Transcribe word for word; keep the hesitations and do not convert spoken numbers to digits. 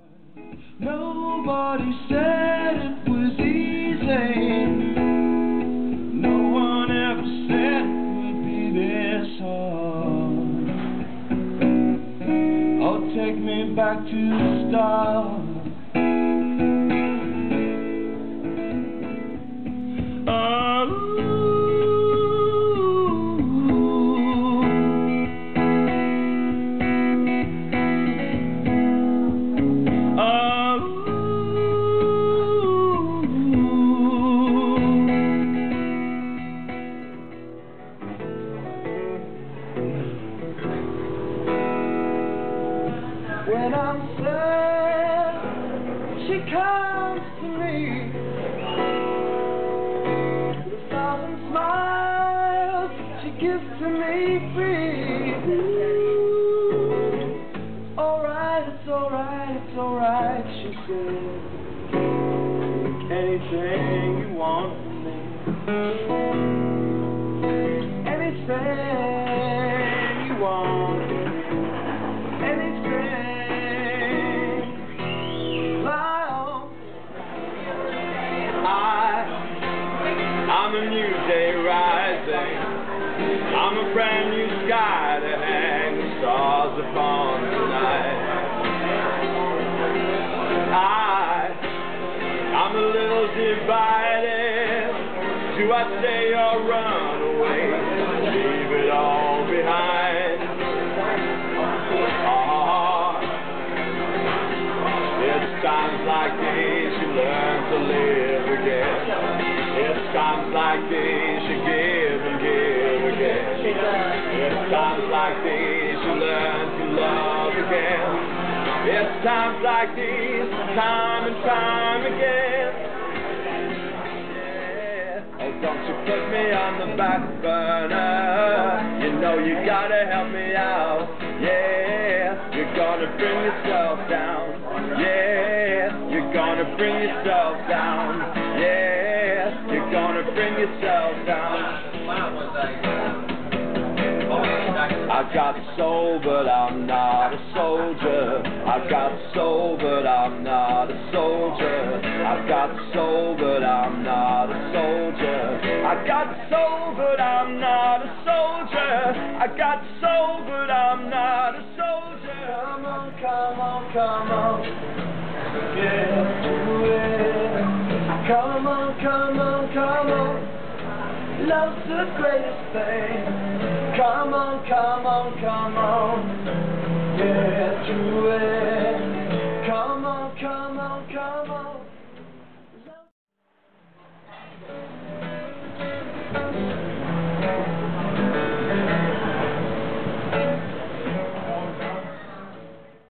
Nobody said it was easy. No one ever said it would be this hard. Oh, take me back to the start. When I'm sad, she comes to me with a thousand smiles she gives to me free. Alright, it's alright, it's alright, she says. Anything you want from me, anything you want, anything. I'm a new day rising, I'm a brand new sky to hang the stars upon tonight. I, I'm a little divided, do I stay or run away, leave it all behind? Oh, it's times like these you learn to live again. It's times like these you give and give again. It's times like these you learn to love again. It's times like these, time and time again. Yeah. Oh, don't you put me on the back burner. You know you gotta help me out. Yeah, you're gonna bring yourself down. Yeah, you're gonna bring yourself down. Yeah, you're gonna bring yourself down. I've got soul, but I'm not a soldier. I've got soul, but I'm not a soldier. I've got soul, but I'm not a soldier. I got soul, but I'm not a soldier. I got soul, but I'm not a soldier. Come on, come on, come on. Yeah, do it. Come on, come on, come on. Love's the greatest thing. Come on, come on, come on. Yeah, do it.